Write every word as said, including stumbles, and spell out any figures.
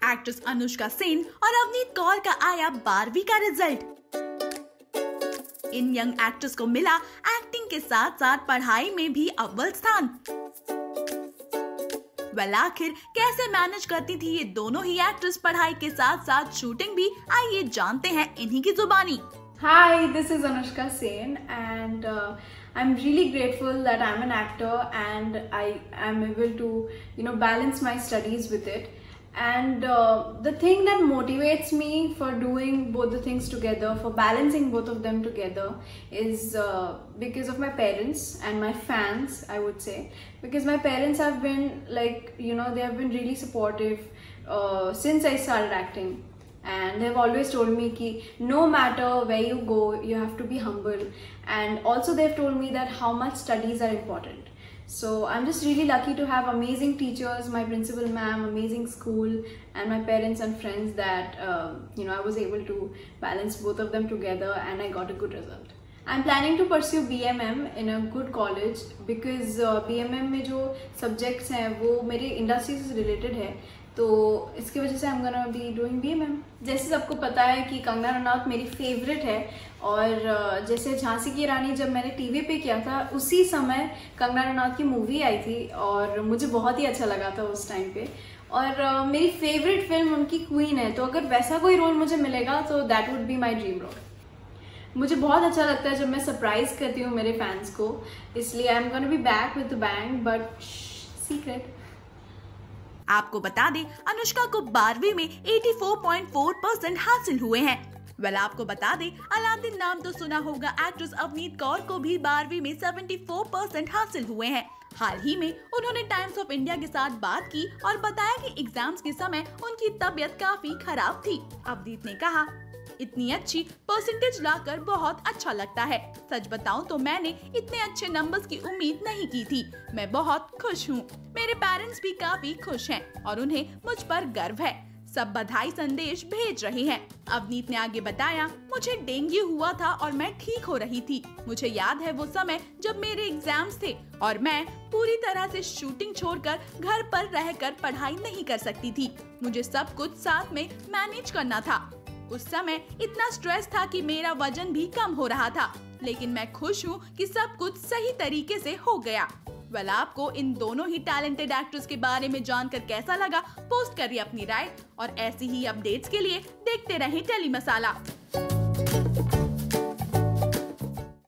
Actress Anushka Sen और अवनीत कौर का आया बारहवीं का रिजल्ट। इन यंग एक्ट्रेस को मिला एक्टिंग के साथ साथ पढ़ाई में भी अव्वल स्थान। वेल आखिर कैसे मैनेज करती थी ये दोनों ही एक्ट्रेस पढ़ाई के साथ साथ शूटिंग भी, आइए जानते हैं इन्हीं की जुबानी। Hi, this is Anushka Sen and uh, I'm really grateful that I'm an actor and I am able to, you know, balance my studies with it. And uh, the thing that motivates me for doing both the things together, for balancing both of them together, is uh, because of my parents and my fans, I would say. Because my parents have been like, you know, they have been really supportive uh, since I started acting. And they've always told me ki no matter where you go, you have to be humble. And also they've told me that how much studies are important. So I'm just really lucky to have amazing teachers, my principal ma'am, amazing school, and my parents and friends that uh, you know I was able to balance both of them together, and I got a good result. I'm planning to pursue B M M in a good college because uh, B M M में जो subjects हैं वो मेरे industry से related है, तो इसकी वजह से I'm gonna be doing B M M. जैसे सबको पता है कि कंगना रनौत मेरी फेवरेट है, और जैसे झांसी की रानी जब मैंने टीवी पे किया था उसी समय कंगना रनौत की मूवी आई थी और मुझे बहुत ही अच्छा लगा था उस टाइम पे, और uh, मेरी फेवरेट फिल्म उनकी क्वीन है, तो अगर वैसा कोई रोल मुझे मिलेगा तो that would be my dream role. मुझे बहुत अच्छा लगता है जब मैं सरप्राइज करती हूँ मेरे फैंस को, इसलिए I am gonna be back with the bang but secret. आपको बता दें अनुष्का को बारहवीं में चौरासी पॉइंट चार परसेंट हासिल हुए हैं। वेल आपको बता दें अलादीन नाम तो सुना होगा, एक्ट्रेस अवनीत कौर को भी बारहवीं में चौहत्तर परसेंट हासिल हुए हैं। हाल ही में उन्होंने टाइम्स ऑफ इंडिया के साथ बात की और बताया कि एग्जाम्स के समय उनकी तबीयत काफी खराब थी। अवनीत ने कहा, इतनी अच्छी परसेंटेज लाकर बहुत अच्छा लगता है। सच बताऊं तो मैंने इतने अच्छे नंबर्स की उम्मीद नहीं की थी। मैं बहुत खुश हूँ। मेरे पेरेंट्स भी काफी खुश हैं और उन्हें मुझ पर गर्व है। सब बधाई संदेश भेज रहे हैं। अवनीत ने आगे बताया, मुझे डेंगू हुआ था और मैं ठीक हो रही थी। मुझे याद है वो समय जब मेरे एग्जाम्स थे और मैं पूरी तरह से शूटिंग छोड़कर घर पर रहकर पढ़ाई नहीं कर सकती थी। मुझे सब कुछ साथ में मैनेज करना था। उस समय इतना स्ट्रेस था कि मेरा वजन भी कम हो रहा था, लेकिन मैं खुश हूँ कि सब कुछ सही तरीके से हो गया। वेल आपको इन दोनों ही टैलेंटेड एक्टर्स के बारे में जानकर कैसा लगा, पोस्ट करिए अपनी राय, और ऐसी ही अपडेट्स के लिए देखते रहें टेली मसाला।